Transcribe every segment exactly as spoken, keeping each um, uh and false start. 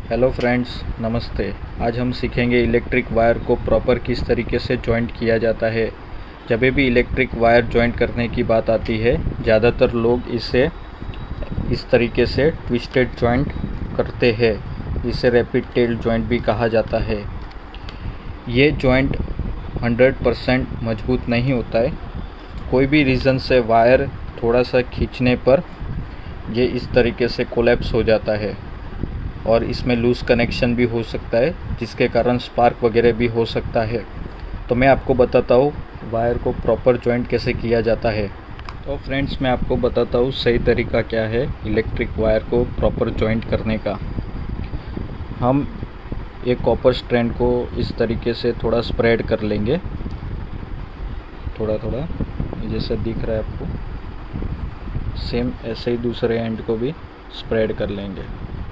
Hello friends, नमस्ते। आज हम सीखेंगे इलेक्ट्रिक वायर को प्रॉपर किस तरीके से जॉइंट किया जाता है। जब भी इलेक्ट्रिक वायर जॉइंट करने की बात आती है, ज़्यादातर लोग इसे इस तरीके से ट्विस्टेड जॉइंट करते हैं, जिसे रैपिड टेल जॉइंट भी कहा जाता है। ये जॉइंट हंड्रेड परसेंट मजबूत नहीं होता है। कोई भी रीज़न से वायर थोड़ा सा खींचने पर ये इस तरीके से कोलैप्स हो जाता है और इसमें लूज़ कनेक्शन भी हो सकता है, जिसके कारण स्पार्क वगैरह भी हो सकता है। तो मैं आपको बताता हूँ वायर को प्रॉपर जॉइंट कैसे किया जाता है। तो फ्रेंड्स, मैं आपको बताता हूँ सही तरीका क्या है इलेक्ट्रिक वायर को प्रॉपर जॉइंट करने का। हम एक कॉपर स्ट्रैंड को इस तरीके से थोड़ा स्प्रेड कर लेंगे, थोड़ा थोड़ा जैसे दिख रहा है आपको। सेम ऐसे ही दूसरे एंड को भी स्प्रेड कर लेंगे।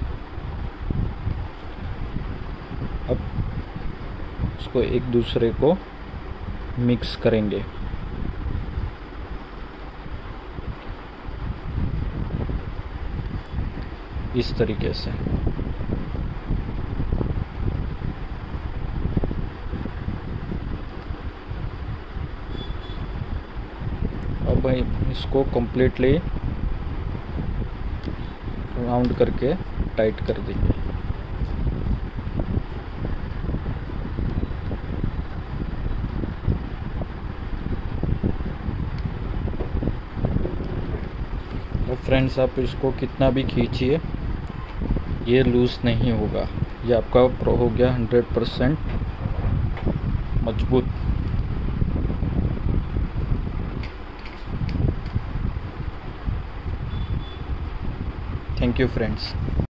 अब उसको एक दूसरे को मिक्स करेंगे। इस तरीके से अब भाई इसको completely राउंड करके टाइट कर देंगे। तो फ्रेंड्स, आप इसको कितना भी खींचिए, ये लूज़ नहीं होगा। ये आपका प्रो हो गया हंड्रेड परसेंट मजबूत। Thank you friends.